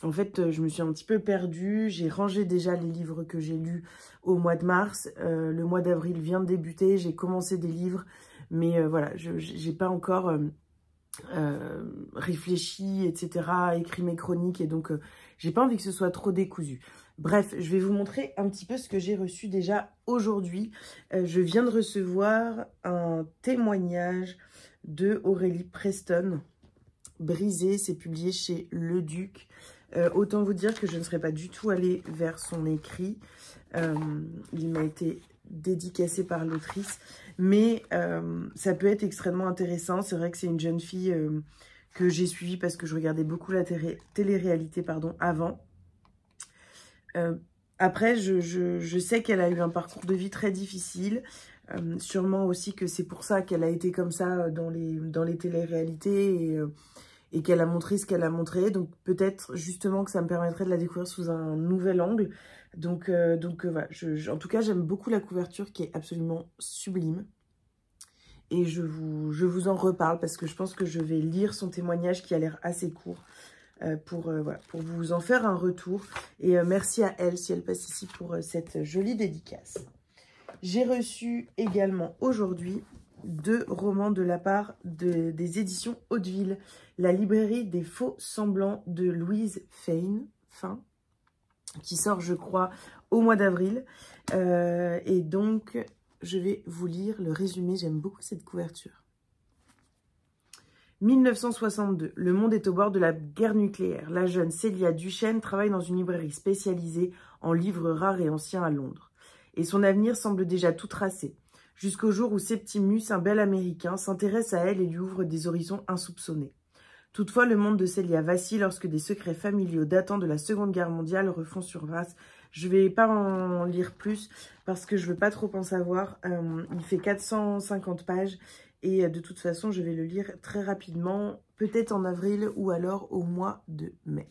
en fait, je me suis un petit peu perdue. J'ai rangé déjà les livres que j'ai lus au mois de mars. Euh, le mois d'avril vient de débuter. J'ai commencé des livres, mais euh, voilà, je n'ai pas encore euh, euh, réfléchi, et cetera, écrit mes chroniques, et donc euh, j'ai pas envie que ce soit trop décousu. Bref, je vais vous montrer un petit peu ce que j'ai reçu déjà aujourd'hui. Euh, je viens de recevoir un témoignage de Aurélie Preston. Brisé, c'est publié chez Le Duc. Euh, autant vous dire que je ne serais pas du tout allée vers son écrit. Euh, il m'a été dédicacé par l'autrice. Mais euh, ça peut être extrêmement intéressant. C'est vrai que c'est une jeune fille euh, que j'ai suivie parce que je regardais beaucoup la télé-réalité pardon, avant. Euh, après, je, je, je sais qu'elle a eu un parcours de vie très difficile. Euh, sûrement aussi que c'est pour ça qu'elle a été comme ça dans les, dans les télé-réalités et... Euh, et qu'elle a montré ce qu'elle a montré. Donc peut-être justement que ça me permettrait de la découvrir sous un nouvel angle. Donc, euh, donc euh, voilà, je, je, en tout cas j'aime beaucoup la couverture qui est absolument sublime. Et je vous, je vous en reparle parce que je pense que je vais lire son témoignage qui a l'air assez court euh, pour, euh, voilà, pour vous en faire un retour. Et euh, merci à elle si elle passe ici pour euh, cette jolie dédicace. J'ai reçu également aujourd'hui deux romans de la part de, des éditions Hauteville, La librairie des faux semblants de Louise Fein, fin, qui sort, je crois, au mois d'avril. Euh, et donc, je vais vous lire le résumé. J'aime beaucoup cette couverture. mille neuf cent soixante-deux. Le monde est au bord de la guerre nucléaire. La jeune Célia Duchesne travaille dans une librairie spécialisée en livres rares et anciens à Londres. Et son avenir semble déjà tout tracé. Jusqu'au jour où Septimus, un bel Américain, s'intéresse à elle et lui ouvre des horizons insoupçonnés. Toutefois, le monde de Célia vacille lorsque des secrets familiaux datant de la Seconde Guerre mondiale refont surface. Je ne vais pas en lire plus parce que je ne veux pas trop en savoir. Euh, il fait quatre cent cinquante pages et de toute façon, je vais le lire très rapidement, peut-être en avril ou alors au mois de mai.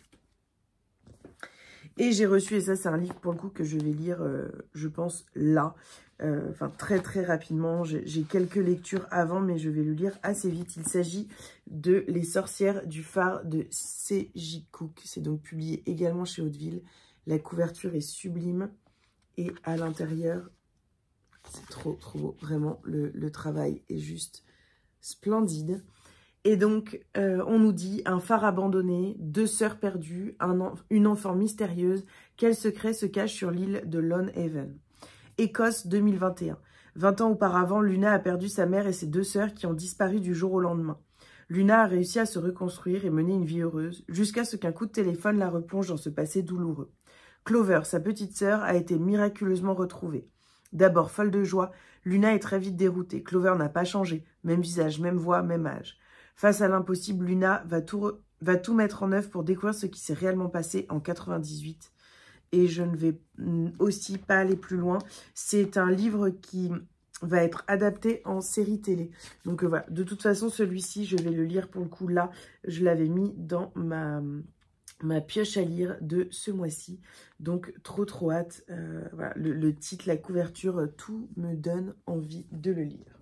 Et j'ai reçu, et ça c'est un livre pour le coup que je vais lire, euh, je pense, là, euh, enfin très très rapidement. J'ai quelques lectures avant, mais je vais le lire assez vite. Il s'agit de Les sorcières du phare de C J Cook. C'est donc publié également chez Hauteville. La couverture est sublime et à l'intérieur, c'est trop trop beau. Vraiment, le, le travail est juste splendide. Et donc, euh, on nous dit un phare abandonné, deux sœurs perdues, un en, une enfant mystérieuse. Quel secret se cache sur l'île de Lone Haven? Écosse deux mille vingt et un. vingt ans auparavant, Luna a perdu sa mère et ses deux sœurs qui ont disparu du jour au lendemain. Luna a réussi à se reconstruire et mener une vie heureuse, jusqu'à ce qu'un coup de téléphone la replonge dans ce passé douloureux. Clover, sa petite sœur, a été miraculeusement retrouvée. D'abord folle de joie, Luna est très vite déroutée. Clover n'a pas changé, même visage, même voix, même âge. Face à l'impossible, Luna va tout, va tout mettre en œuvre pour découvrir ce qui s'est réellement passé en quatre-vingt-dix-huit. Et je ne vais aussi pas aller plus loin. C'est un livre qui va être adapté en série télé. Donc euh, voilà, de toute façon, celui-ci, je vais le lire pour le coup là. Je l'avais mis dans ma, ma pioche à lire de ce mois-ci. Donc trop trop hâte. Euh, voilà, le, le titre, la couverture, tout me donne envie de le lire.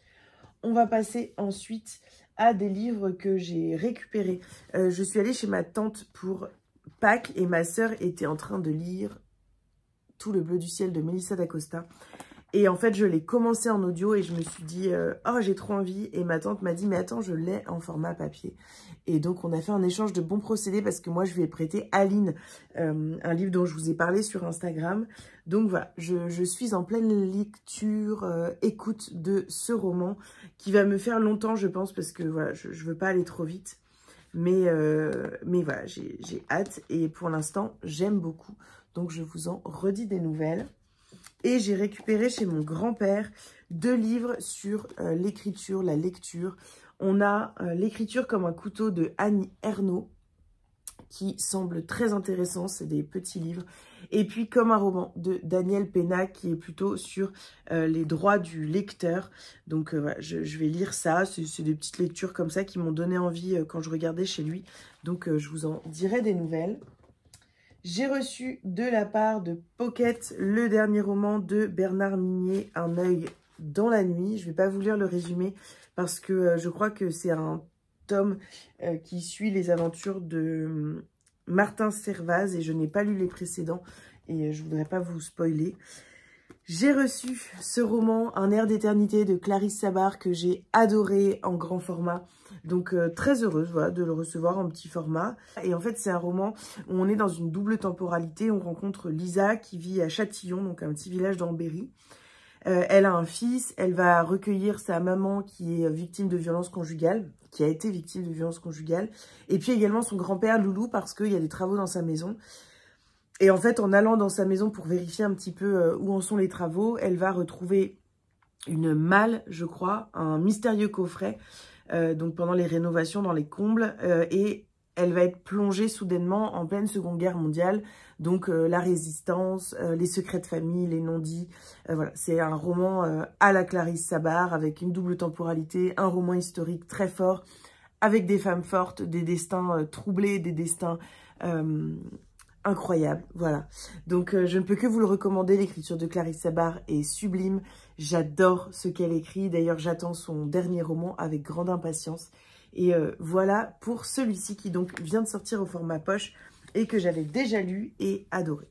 On va passer ensuite à des livres que j'ai récupérés. Euh, je suis allée chez ma tante pour Pâques et ma sœur était en train de lire Tout le bleu du ciel de Melissa d'Acosta. Et en fait, je l'ai commencé en audio et je me suis dit, euh, oh, j'ai trop envie. Et ma tante m'a dit, mais attends, je l'ai en format papier. Et donc, on a fait un échange de bons procédés parce que moi, je lui ai prêté Aline, euh, un livre dont je vous ai parlé sur Instagram. Donc voilà, je, je suis en pleine lecture, euh, écoute de ce roman qui va me faire longtemps, je pense, parce que voilà, je ne veux pas aller trop vite. Mais, euh, mais voilà, j'ai hâte et pour l'instant, j'aime beaucoup. Donc, je vous en redis des nouvelles. Et j'ai récupéré chez mon grand-père deux livres sur euh, l'écriture, la lecture. On a euh, l'écriture comme un couteau de Annie Ernaux, qui semble très intéressant, c'est des petits livres. Et puis comme un roman de Daniel Péna, qui est plutôt sur euh, les droits du lecteur. Donc euh, voilà, je, je vais lire ça, c'est des petites lectures comme ça qui m'ont donné envie euh, quand je regardais chez lui. Donc euh, je vous en dirai des nouvelles. J'ai reçu de la part de Pocket le dernier roman de Bernard Minier, Un œil dans la nuit. Je ne vais pas vous lire le résumé parce que euh, je crois que c'est un tome euh, qui suit les aventures de euh, Martin Servaz et je n'ai pas lu les précédents et je ne voudrais pas vous spoiler. J'ai reçu ce roman, Un air d'éternité de Clarisse Sabart que j'ai adoré en grand format. Donc euh, très heureuse voilà, de le recevoir en petit format. Et en fait c'est un roman où on est dans une double temporalité. On rencontre Lisa qui vit à Châtillon, donc un petit village dans le Berry. Euh, elle a un fils, elle va recueillir sa maman qui est victime de violences conjugales, qui a été victime de violences conjugales. Et puis également son grand-père Loulou parce qu'il y a des travaux dans sa maison. Et en fait, en allant dans sa maison pour vérifier un petit peu où en sont les travaux, elle va retrouver une malle, je crois, un mystérieux coffret, euh, donc pendant les rénovations dans les combles, euh, et elle va être plongée soudainement en pleine Seconde Guerre mondiale, donc euh, la résistance, euh, les secrets de famille, les non-dits, euh, voilà. C'est un roman euh, à la Clarisse Sabart, avec une double temporalité, un roman historique très fort, avec des femmes fortes, des destins euh, troublés, des destins... Euh, incroyable, voilà. Donc, euh, je ne peux que vous le recommander. L'écriture de Clarisse Sabart est sublime. J'adore ce qu'elle écrit. D'ailleurs, j'attends son dernier roman avec grande impatience. Et euh, voilà pour celui-ci qui donc vient de sortir au format poche et que j'avais déjà lu et adoré.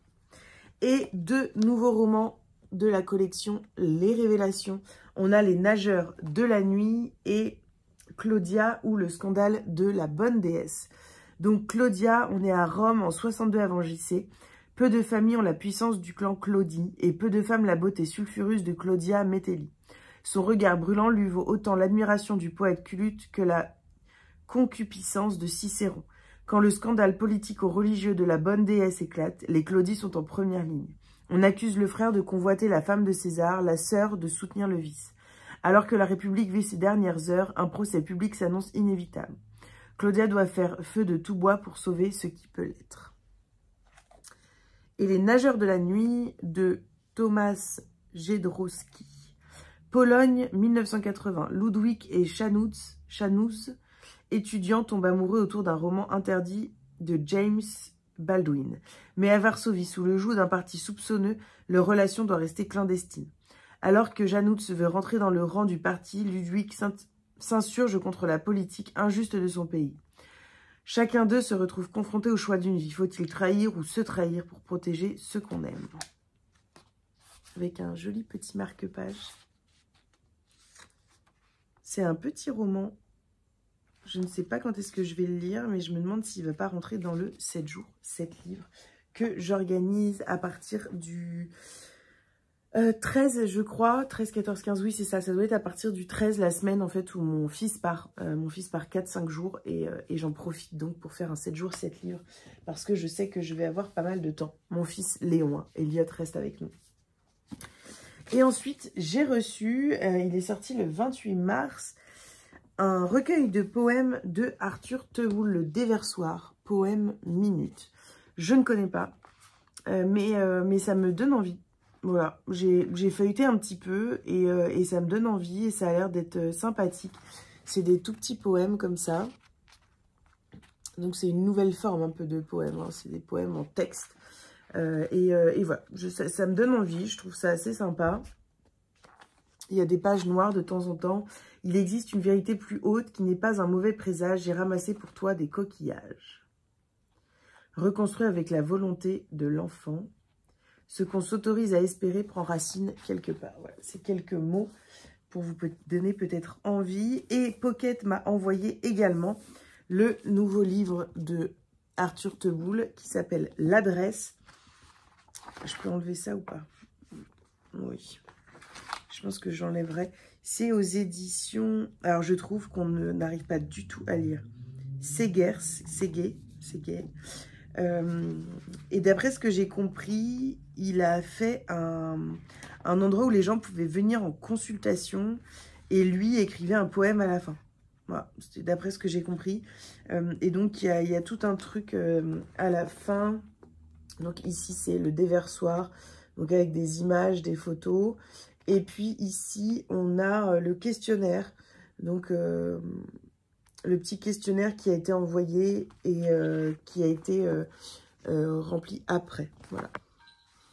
Et deux nouveaux romans de la collection Les Révélations. On a Les Nageurs de la nuit et Claudia ou le scandale de la bonne déesse. Donc Claudia, on est à Rome en soixante-deux avant J C. Peu de familles ont la puissance du clan Claudie et peu de femmes la beauté sulfureuse de Claudia Metelli. Son regard brûlant lui vaut autant l'admiration du poète Culuth que la concupiscence de Cicéron. Quand le scandale politico-religieux de la bonne déesse éclate, les Claudies sont en première ligne. On accuse le frère de convoiter la femme de César, la sœur de soutenir le vice. Alors que la République vit ses dernières heures, un procès public s'annonce inévitable. Claudia doit faire feu de tout bois pour sauver ce qui peut l'être. Et Les Nageurs de la nuit de Thomas Jedrowski. Pologne, mille neuf cent quatre-vingts. Ludwig et Chanuz, Chanuz, étudiants, tombent amoureux autour d'un roman interdit de James Baldwin. Mais à Varsovie, sous le joug d'un parti soupçonneux, leur relation doit rester clandestine. Alors que Januz veut rentrer dans le rang du parti, Ludwig s'insurge contre la politique injuste de son pays. Chacun d'eux se retrouve confronté au choix d'une vie. Faut-il trahir ou se trahir pour protéger ceux qu'on aime? Avec un joli petit marque-page. C'est un petit roman. Je ne sais pas quand est-ce que je vais le lire, mais je me demande s'il ne va pas rentrer dans le sept jours, sept livres, que j'organise à partir du... Euh, treize, je crois, treize, quatorze, quinze, oui, c'est ça. Ça doit être à partir du treize, la semaine, en fait, où mon fils part. Euh, mon fils part quatre cinq jours et, euh, et j'en profite donc pour faire un sept jours, sept livres. Parce que je sais que je vais avoir pas mal de temps. Mon fils Léon, hein, Elliot reste avec nous. Et ensuite, j'ai reçu, euh, il est sorti le vingt-huit mars, un recueil de poèmes de Arthur Tehoul, Le Déversoir, poème minute. Je ne connais pas, euh, mais, euh, mais ça me donne envie. Voilà, j'ai feuilleté un petit peu et, euh, et ça me donne envie et ça a l'air d'être sympathique. C'est des tout petits poèmes comme ça. Donc c'est une nouvelle forme un peu de poèmes, hein. C'est des poèmes en texte. Euh, et, euh, et voilà, je, ça, ça me donne envie, je trouve ça assez sympa. Il y a des pages noires de temps en temps. Il existe une vérité plus haute qui n'est pas un mauvais présage. J'ai ramassé pour toi des coquillages. Reconstruit avec la volonté de l'enfant. Ce qu'on s'autorise à espérer prend racine quelque part. Voilà, c'est quelques mots pour vous donner peut-être envie. Et Pocket m'a envoyé également le nouveau livre de Arthur Tehoul qui s'appelle L'Adresse. Je peux enlever ça ou pas? Oui. Je pense que j'enlèverai. C'est aux éditions... Alors, je trouve qu'on n'arrive pas du tout à lire. Segers, Seguet, Seguet. Euh, et d'après ce que j'ai compris, il a fait un, un endroit où les gens pouvaient venir en consultation et lui écrivait un poème à la fin. Voilà, c'était d'après ce que j'ai compris. Euh, et donc, il y a, il y a tout un truc euh, à la fin. Donc ici, c'est le déversoir, donc avec des images, des photos. Et puis ici, on a le questionnaire. Donc... Euh, le petit questionnaire qui a été envoyé et euh, qui a été euh, euh, rempli après. Voilà.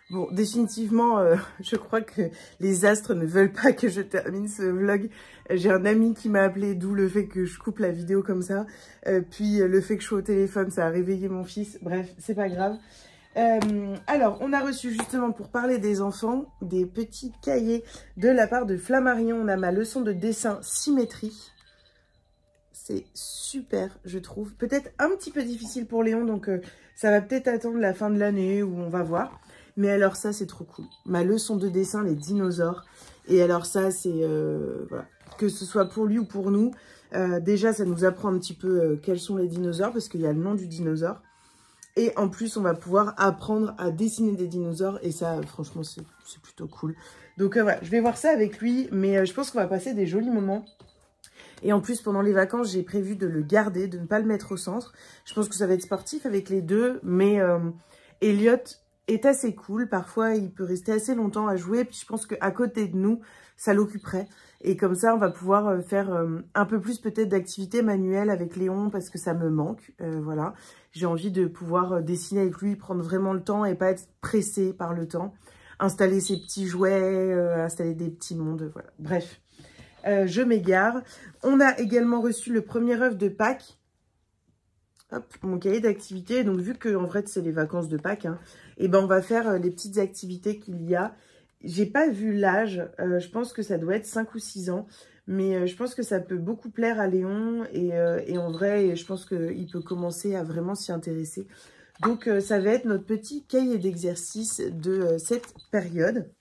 Bon, définitivement, euh, je crois que les astres ne veulent pas que je termine ce vlog. J'ai un ami qui m'a appelé, d'où le fait que je coupe la vidéo comme ça. Euh, puis euh, le fait que je sois au téléphone, ça a réveillé mon fils. Bref, c'est pas grave. Euh, alors, on a reçu justement, pour parler des enfants, des petits cahiers de la part de Flammarion. On a ma leçon de dessin symétrie. C'est super, je trouve. Peut-être un petit peu difficile pour Léon, donc euh, ça va peut-être attendre la fin de l'année où on va voir. Mais alors ça, c'est trop cool. Ma leçon de dessin, les dinosaures. Et alors ça, c'est... Euh, voilà. Que ce soit pour lui ou pour nous. Euh, déjà, ça nous apprend un petit peu euh, quels sont les dinosaures, parce qu'il y a le nom du dinosaure. Et en plus, on va pouvoir apprendre à dessiner des dinosaures. Et ça, franchement, c'est plutôt cool. Donc euh, voilà, je vais voir ça avec lui. Mais euh, je pense qu'on va passer des jolis moments. Et en plus, pendant les vacances, j'ai prévu de le garder, de ne pas le mettre au centre. Je pense que ça va être sportif avec les deux. Mais euh, Elliot est assez cool. Parfois, il peut rester assez longtemps à jouer. Puis je pense qu'à côté de nous, ça l'occuperait. Et comme ça, on va pouvoir faire euh, un peu plus peut-être d'activités manuelles avec Léon parce que ça me manque. Euh, voilà. J'ai envie de pouvoir dessiner avec lui, prendre vraiment le temps et pas être pressée par le temps. Installer ses petits jouets, euh, installer des petits mondes. Voilà. Bref, euh, je m'égare. On a également reçu le premier œuf de Pâques. Hop, mon cahier d'activités. Donc, vu que en vrai, c'est les vacances de Pâques, hein, et ben, on va faire euh, les petites activités qu'il y a. J'ai pas vu l'âge. Euh, je pense que ça doit être cinq ou six ans. Mais euh, je pense que ça peut beaucoup plaire à Léon. Et, euh, et en vrai, je pense qu'il peut commencer à vraiment s'y intéresser. Donc, euh, ça va être notre petit cahier d'exercice de euh, cette période.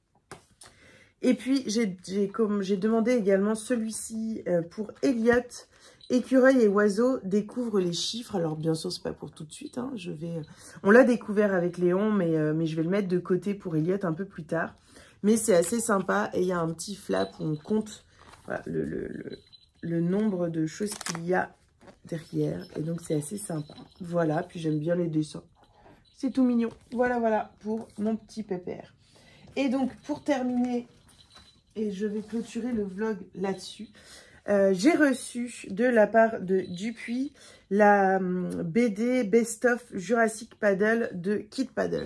Et puis, j'ai comme j'ai demandé également celui-ci euh, pour Elliot. Écureuil et oiseaux découvrent les chiffres. Alors, bien sûr, c'est pas pour tout de suite. Hein. Je vais... On l'a découvert avec Léon, mais, euh, mais je vais le mettre de côté pour Elliot un peu plus tard. Mais c'est assez sympa. Et il y a un petit flap où on compte voilà, le, le, le, le nombre de choses qu'il y a derrière. Et donc, c'est assez sympa. Voilà. Puis, j'aime bien les dessins. C'est tout mignon. Voilà, voilà, pour mon petit pépère. Et donc, pour terminer, et je vais clôturer le vlog là-dessus, Euh, j'ai reçu de la part de Dupuis la um, B D Best of Jurassic Paddle de Kid Paddle.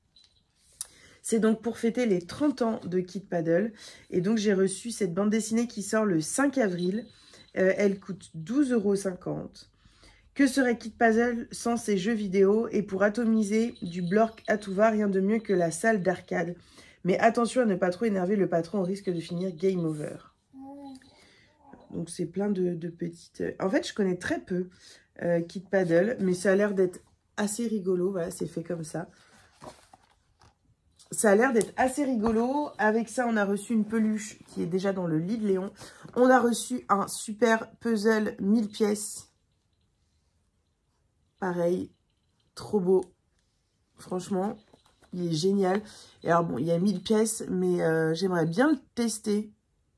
C'est donc pour fêter les trente ans de Kid Paddle. Et donc j'ai reçu cette bande dessinée qui sort le cinq avril. Euh, elle coûte douze euros cinquante. Que serait Kid Paddle sans ses jeux vidéo? Et pour atomiser du Blork à tout va, rien de mieux que la salle d'arcade. Mais attention à ne pas trop énerver le patron, on risque de finir game over. Donc, c'est plein de, de petites... En fait, je connais très peu euh, Kid Paddle, mais ça a l'air d'être assez rigolo. Voilà, c'est fait comme ça. Ça a l'air d'être assez rigolo. Avec ça, on a reçu une peluche qui est déjà dans le lit de Léon. On a reçu un super puzzle mille pièces. Pareil, trop beau. Franchement, il est génial. Et alors, bon, il y a mille pièces, mais euh, j'aimerais bien le tester.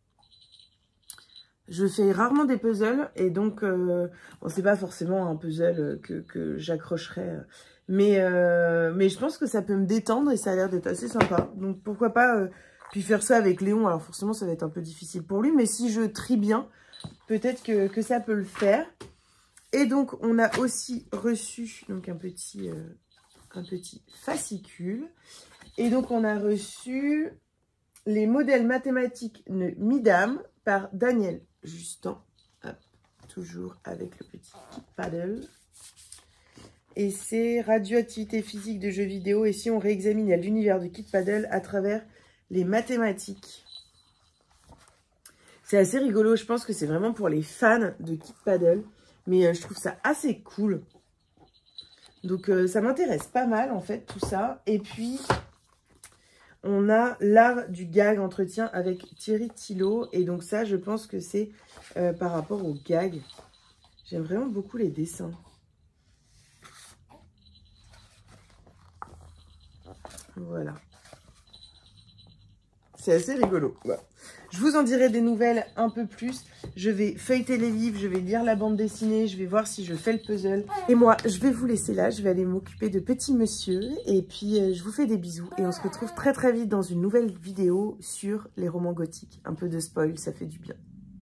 Je fais rarement des puzzles et donc, euh, bon, c'est pas forcément un puzzle que, que j'accrocherai. Mais, euh, mais je pense que ça peut me détendre et ça a l'air d'être assez sympa. Donc, pourquoi pas euh, puis faire ça avec Léon. Alors, forcément, ça va être un peu difficile pour lui. Mais si je trie bien, peut-être que, que ça peut le faire. Et donc, on a aussi reçu donc, un, petit, euh, un petit fascicule. Et donc, on a reçu les modèles mathématiques de Midam par Daniel Justin, hop, toujours avec le petit Kid Paddle. Et c'est radioactivité physique de jeux vidéo. Et si on réexamine l'univers de Kid Paddle à travers les mathématiques. C'est assez rigolo. Je pense que c'est vraiment pour les fans de Kid Paddle. Mais euh, je trouve ça assez cool. Donc euh, ça m'intéresse pas mal en fait tout ça. Et puis... on a l'art du gag entretien avec Thierry Thilot. Et donc ça, je pense que c'est euh, par rapport au gag. J'aime vraiment beaucoup les dessins. Voilà. C'est assez rigolo. Ouais. Je vous en dirai des nouvelles un peu plus. Je vais feuilleter les livres, je vais lire la bande dessinée, je vais voir si je fais le puzzle. Et moi, je vais vous laisser là, je vais aller m'occuper de petit monsieur. Et puis, euh, je vous fais des bisous. Et on se retrouve très très vite dans une nouvelle vidéo sur les romans gothiques. Un peu de spoil, ça fait du bien.